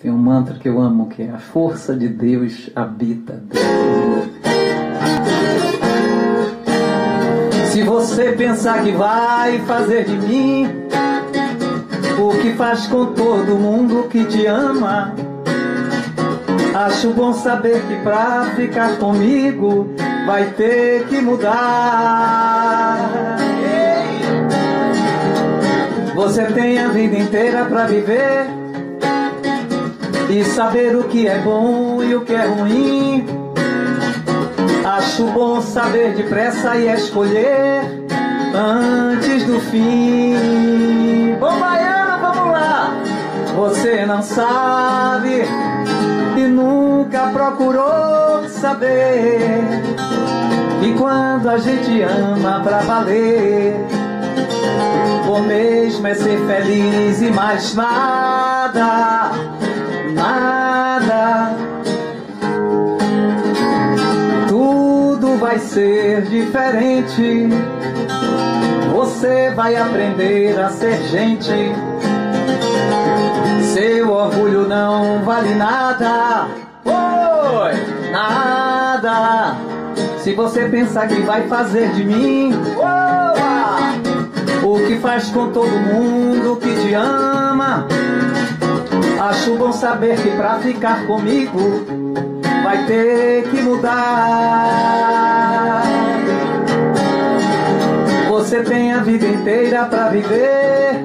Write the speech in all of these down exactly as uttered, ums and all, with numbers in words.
Tem um mantra que eu amo, que é: a força de Deus habita dentro de mim. Se você pensar que vai fazer de mim o que faz com todo mundo que te ama, acho bom saber que pra ficar comigo vai ter que mudar. Você tem a vida inteira pra viver e saber o que é bom e o que é ruim. Acho bom saber depressa e escolher antes do fim. Bom, baiano, vamos lá! Você não sabe e nunca procurou saber que quando a gente ama pra valer, bom mesmo é ser feliz e mais nada, nada. Tudo vai ser diferente. Você vai aprender a ser gente. Seu orgulho não vale nada. Oi, nada. Se você pensar que vai fazer de mim oba, o que faz com todo mundo que te ama, acho bom saber que pra ficar comigo vai ter que mudar. Você tem a vida inteira pra viver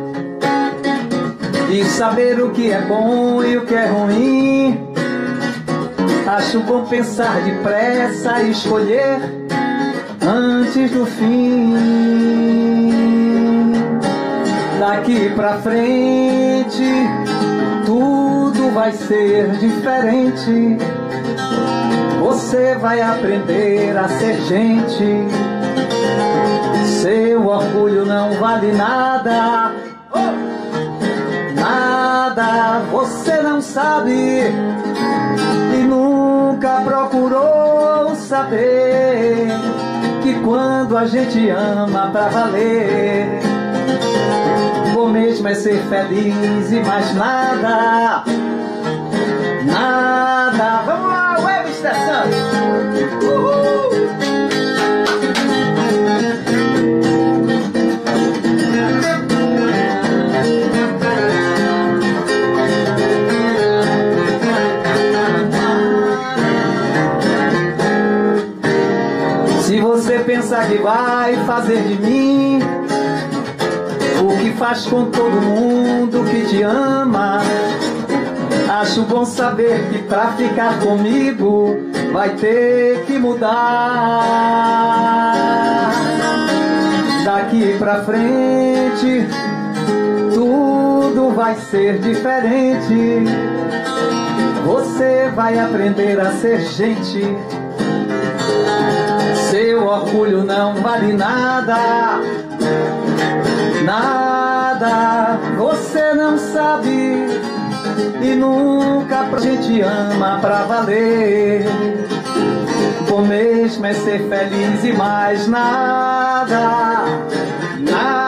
e saber o que é bom e o que é ruim. Acho bom pensar depressa e escolher antes do fim. Daqui pra frente tudo vai ser diferente. Você vai aprender a ser gente. Seu orgulho não vale nada, nada. Você não sabe e nunca procurou saber que quando a gente ama pra valer, bom mesmo é ser feliz e mais nada, nada. Vamos lá, Web Estação! Uhul! Se você pensar que vai fazer de mim o que faz com todo mundo que te ama, acho bom saber que pra ficar comigo vai ter que mudar. Daqui pra frente tudo vai ser diferente. Você vai aprender a ser gente. Seu orgulho não vale nada, nada. Você não sabe e nunca a gente ama pra valer. Bom mesmo é ser feliz e mais nada, nada.